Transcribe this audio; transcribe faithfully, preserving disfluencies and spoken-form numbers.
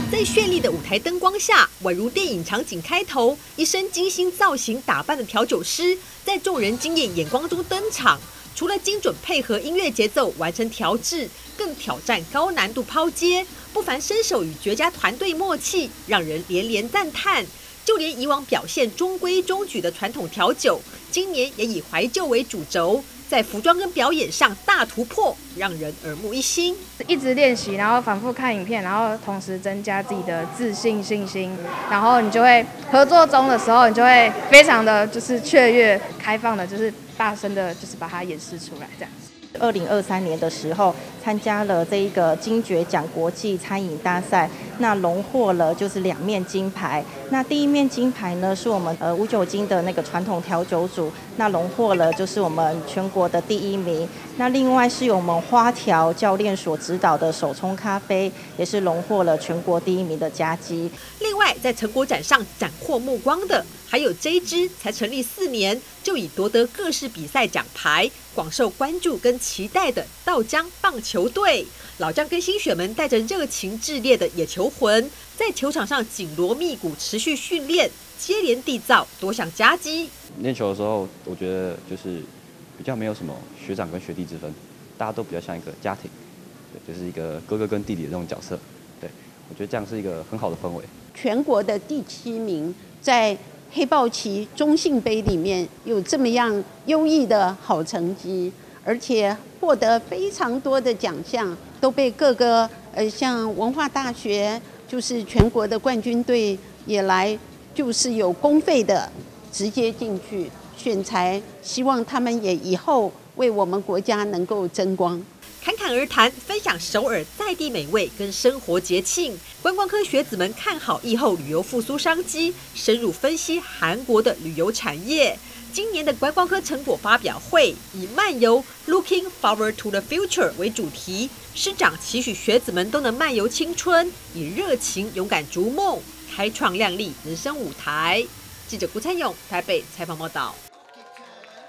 在绚丽的舞台灯光下，宛如电影场景开头，一身精心造型打扮的调酒师，在众人惊艳眼光中登场。除了精准配合音乐节奏完成调制，更挑战高难度抛接，不凡身手与绝佳团队默契，让人连连赞叹。就连以往表现中规中矩的传统调酒，今年也以怀旧为主轴，在服装跟表演上大突破，让人耳目一新。 一直练习，然后反复看影片，然后同时增加自己的自信信心，然后你就会合作中的时候，你就会非常的就是雀跃、开放的，就是大声的，就是把它演示出来这样子。 二零二三年的时候，参加了这一个金爵奖国际餐饮大赛，那荣获了就是两面金牌。那第一面金牌呢，是我们呃无酒精的那个传统调酒组，那荣获了就是我们全国的第一名。那另外是由我们花条教练所指导的手冲咖啡，也是荣获了全国第一名的佳绩。 另外，在成果展上斩获目光的，还有这一支才成立四年就已夺得各式比赛奖牌，广受关注跟期待的稻江棒球队。老将跟新血们带着热情炽烈的野球魂，在球场上紧锣密鼓持续训练，接连缔造多项佳绩。 练球的时候，我觉得就是比较没有什么学长跟学弟之分，大家都比较像一个家庭，对，就是一个哥哥跟弟弟的这种角色。对，我觉得这样是一个很好的氛围。 全国的第七名，在黑豹旗中信杯里面有这么样优异的好成绩，而且获得非常多的奖项，都被各个呃像文化大学，就是全国的冠军队也来，就是有公费的直接进去选材，希望他们也以后为我们国家能够争光。 侃侃而谈，分享首尔在地美味跟生活节庆。观光科学子们看好疫后旅游复苏商机，深入分析韩国的旅游产业。今年的观光科成果发表会以漫游 Looking Forward to the Future 为主题，师长期许学子们都能漫游青春，以热情勇敢逐梦，开创亮丽人生舞台。记者顾灿勇台北采访报道。